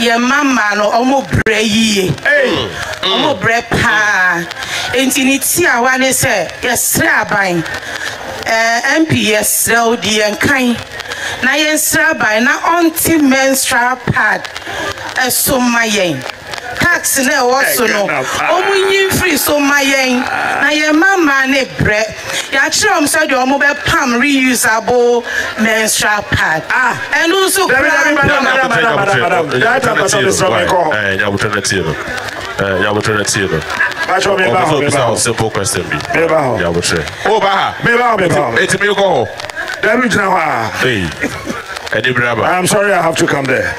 ye mama no omo bre yie omo bre pa enti ni ti awa ne se yesre aban MPS Saudi enkan na yesre aban na onti menstrual pad eso mayen tax na also no omunyin free so mayen na ye mama ne bre ya chiro say the omo be pam reusable menstrual pad and also simple question be. I'm sorry I have to come there.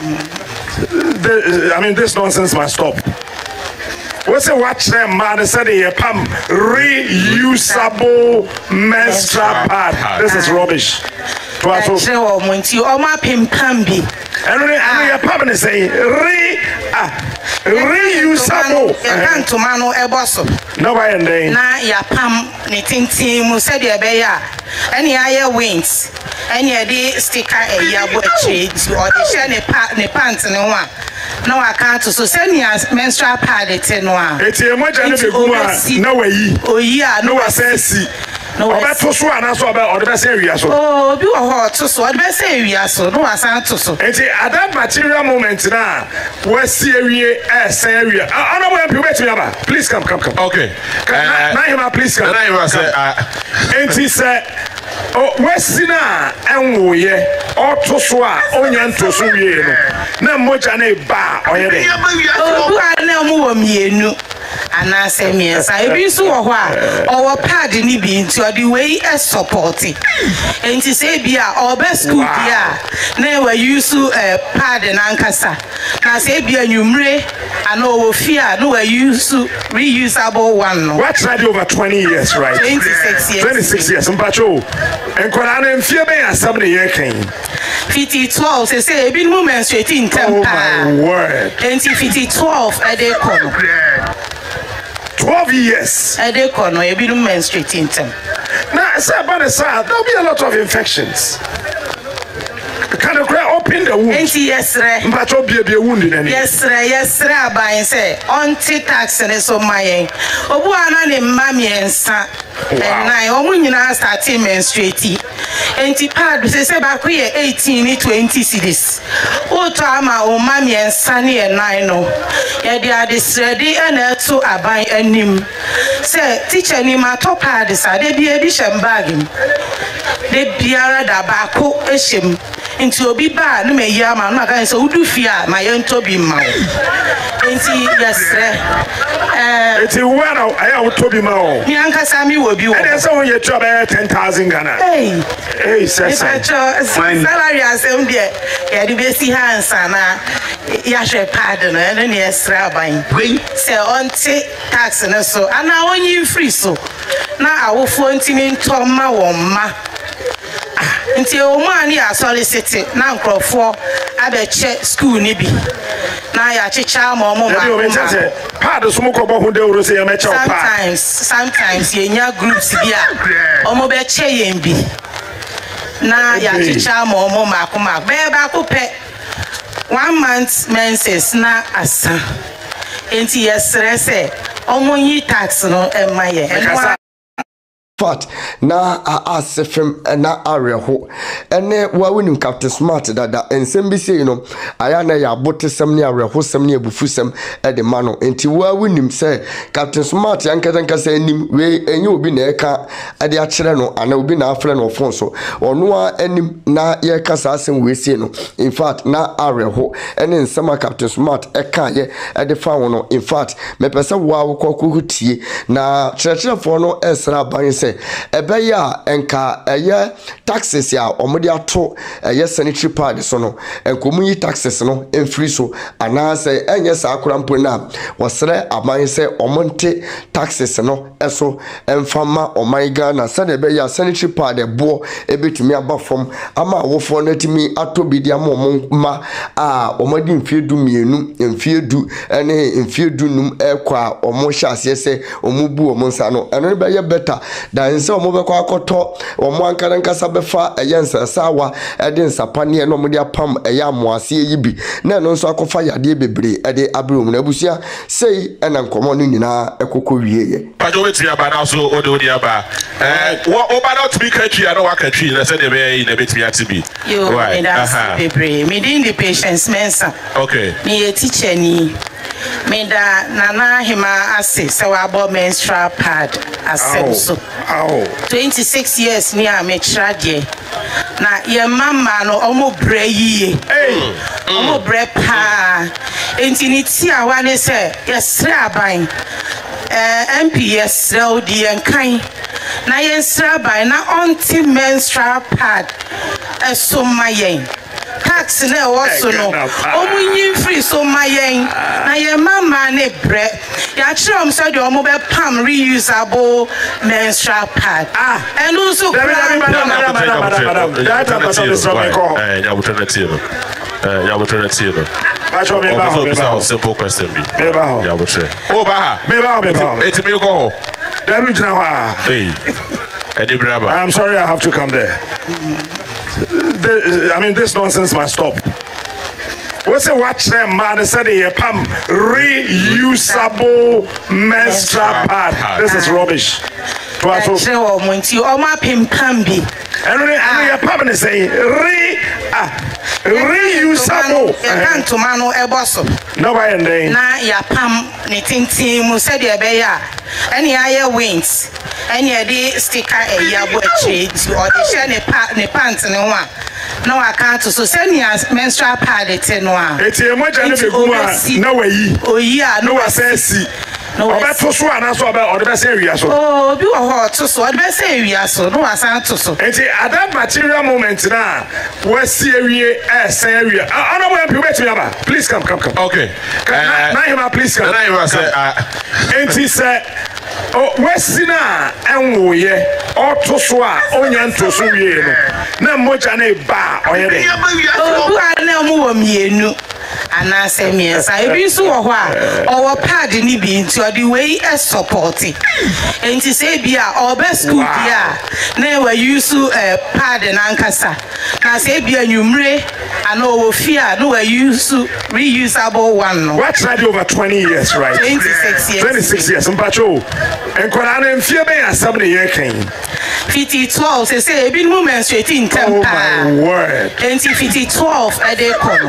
I mean, this nonsense must stop. What's a watch them man said a pam reusable menstrual pad? This is rubbish. And say reusable. To mano eboso. No way and day. Na ya pam ni tintin said ya beya. Any air wings. Any the sticker a yabo change or the share ne pants no one. No, I can't so send me as menstrual pad it's a noir. It's a much no way. Oh yeah, no I say no, about to swan as well about the best area. So, oh, you are hot to so the best area. So, no, I can't so. And at that material moment now, West Syria, area. I don't want to wait to me. Please come. Okay. Now, please come. And he said, oh, Westina, and we or to swa, onion to Suye. No much an a bar or a day. Oh, I know more. And I say, yes, I be so a while. Our pad in to the way as supporting. And to say, be our best school, yeah. Never use pad and ankasa. Now say, be a numere, and no fear, no use reusable one. What's that over 20 years, right? 26 years. 26 years, and Pacho. And Koran and Fear Bay are somebody here came. 12, they say, been moments in temper. Oh, my word. And 12 at the corner. 12 years. A day corner, a bit menstruating them. Now, sir, but there'll be a lot of infections. Can I open the wound? Yes, sir. But you'll be wounded. Yes, sir. By say, on tax and so my Obuana and mammy and son. And I only starting menstruating. And the pad says about 18 20 cities. Oh, Tama, oh, mammy and Sunny and Nino. Yeah, they are this ready and to abide and him. Say, teacher, him at top pad is a baby edition bagging. They be a dabacco, a shim. Into a big bar, no may yama, not going so do fear my own Toby mouth. And see, yes, sir. It's a one, I want Toby mouth. Yanka Sammy will be one. So when you job 10,000 Ghana. Hey, sir. Salary as him there. Yeah, the best hands, Anna. Yasha pardon, and then yes, Rabbi. Say on tax and so, and now when you free so. Now I will phone him in Toma or Ma. Until one year solicited now for Abeche school nibi. Now ya chicha mama. Sometimes ye groups here. Omobeche yembi. Now ya chicha mama makuma. Beba kupe 1 month menses na asa. Enti yesrese omonyi tax no emaye. Fat na asefem na areho ene wa winim Captain Smart dada ensem bi sei no aya na ya botesem ne areho sem ne abufusem e de ma no enti wa winim se Captain Smart yanketanka se enim we enye obi na eka ade a kire no ana obi na afre no fon so ono a enim na ye kasa asem we sei no in fact na areho ene nsema Captain Smart eka ye e de fa wono in fact me pese wa wo kokutie na kire no esra ban ebeya enka eye taxes ya omode ato eye sanitary pad so no enkomunyi taxes no enfree so anase enye sa akrampo na wasre aman se omonte taxes no eso emfama omaiga na sade ebeya sanitary pad ebo ebetumi abafom ama wofo na timi ato bidia ma a omodi mfiedu mienu mfiedu ene mfiedu num ekwa omo hyase se omubu omonsa no eno beye better da nse omo bekọ akoto omo ankara nkasa befa eyensa sawa ede nsapane no mo de apam eya amoase yi bi na no nso akofa yade bebre ede abrom na abusia sei ena nkomo no nyina ekoko wieye pajo wetu aba na so odi aba wo ba not be country and wa country na say dey be in a bit atibi yo that's bebre me din the patience mensa okay me a teacher ni me da nana hima ase se wa abo menstrual pad asem so 26 years ni a me trade na ye mama no omo bre yie omo bre pa entiniti a wa ne se yesre aban MPS Saudi and kind na yesre aban na onti menstrual pad so mayen tax na also no omunyin free so mayen na ye mama ne bre ya chiro say the omo be pam reusable menstrual pad and also simple question be I'm sorry I have to come there. I mean, this nonsense must stop. What's the watch them man said a pam reusable menstrual pad? This is rubbish. Reusable. To mano eboso. No by ending. Na ya pam ni tintin mu said ya beya. Any higher wings. Any the sticker a yabo change or the share ne pants ne one. No I can't so send ya menstrual pad it no. It's a much and no way. Oh yeah, no assess. No, about to so and so about the best area. So, oh, be hot to so the best area. So, no, I sound to so. And at that material moment now, West area, area. I don't want to be about. Please come. Okay. Now, please come. And he said, oh, Westina, and we or to swa, onion to so ye. No much and a bar or any. Oh, I know more and I say, yes, I be so a while or pad ni be into the way as supporting. And to say, be our best school, yeah, never use pad and ankasa. Now say, be a numere, and no fear, no, use reusable one. What's that over 20 years, right? 26 years. 26 years, and Pacho. And Koran and Fiabe and somebody here came. 12, they say, been moments in temper. Oh, my word. And 12 a day come.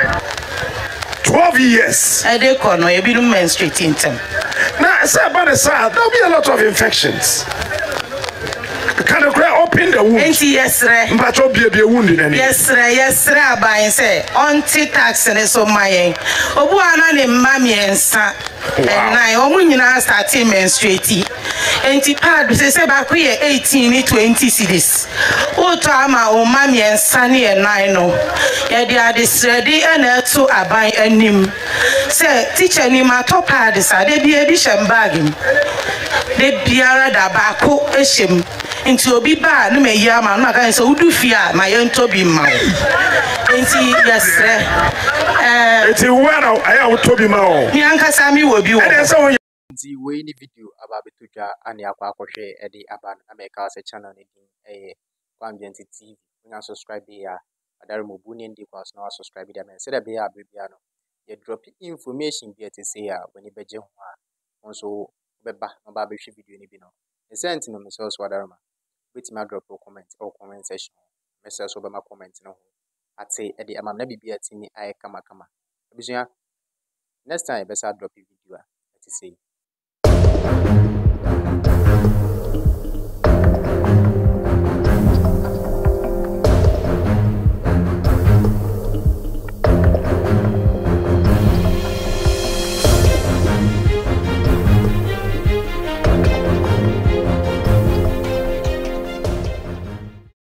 12 years. A day corner, a bit menstruating them. Now, I say about the side, there'll be a lot of infections. Can open the wound? Yes, sir. But you'll be wounded. Yes, sir. By say, on tax and so my Obuana ne mammy and son. And I only starting menstruating. And the pad say back we 18 20 cities. O Tama o mammy and Sunny and Nino. Yeah, they are this ready and to abide and him. Say, teacher him at top pad is a de be a dish and bagging. They be a bako eshim. Into be bad, no me yama, no guy so do fear my own to be mouth. Yes, sir. It's a one I will to be mouth. Yanka Sammy will be one. The way the video about Betuja and Yakwakoche Eddie Aban America channel a Kwambian TV. When I subscribe here, I don't move Bunian because now subscribe them and said a beer Bibiano. You drop information here to say when you be also Beba no barbershop video ni bino. The sent no miss Wadarama. With my drop comment or comment section. Message over my comment no. I'd say Eddie Amam never be at any I kama. Next time, best I drop a video to say.